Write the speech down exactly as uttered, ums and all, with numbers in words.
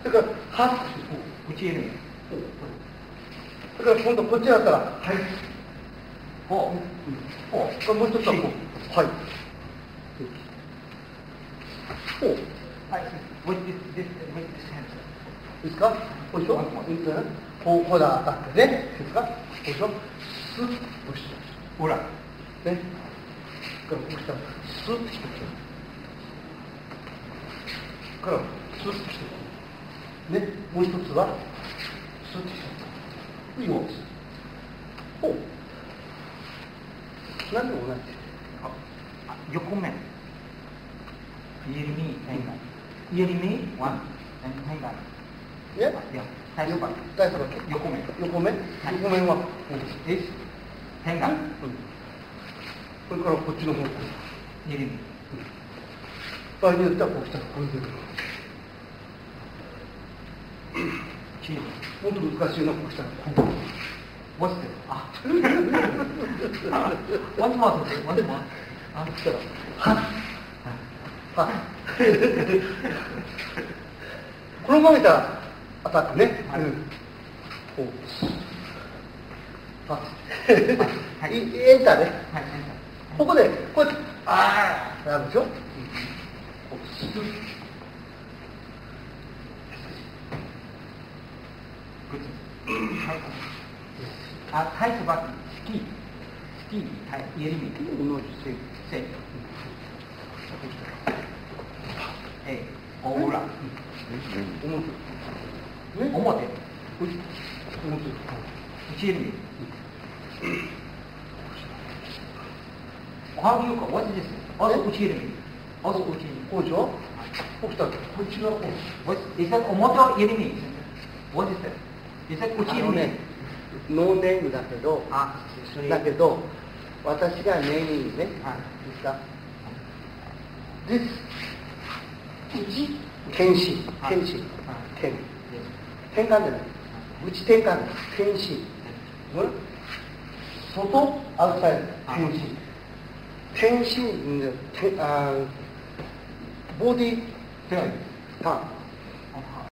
それから、は、 内へね。 それから今度こっちだったら、はい。 ほう。ほう。これもう一つはこう。はい。ほう。 はい。with this, this, with this hand. いいですか？こうでしょ？いいですか？こう、こうだったってね。いいですか？こうでしょ？スッとして。 ほら。 ね。これこうしたら、スッとして。から、スッとして。ね。もう一つは、スッとして。いいもんです。ほう。何でも同じ。 あ、横面。Yerimi, Tengan. Yerimi, one, and Tengan. ね。 いや、大丈夫か。 大丈夫。 横面。 横面。横面は、 え、Tengan。 それからこっちの方。 Yerimi。 場合によってはこうしたらこういうふうに。 チーズ。 もっと難しいのはこうしたらこう。 What's this? あ。What's more? What's more? あ、そしたら、はっ。はっ。このまま見たら、アタックね。 はい。 こう。はっ。はい。エンターね。 はい、エンター。 ここで、こうやって、ああ、なるでしょ。こう、スッ。 はい。あ、タイトバック、スキー。スキー、はい、イエリミ。 同じせい。 せい。え、オーラ。 表。 表。 表。 内エリミ。How do you call? What is this? Also 内エリミ。Also 内エリミ。 こうでしょ。こうしたら、こっちがこう。 What is that? 表エリミ。What is that? Is that 内エリミ？ ノーネームだけど、 あ、 だけど、私がネーミングね、 はい、 ですか。This、内、検視、検視、検。転換じゃない。内転換、検視。外、アウトサイド、検視。検視、あボディ、ターン。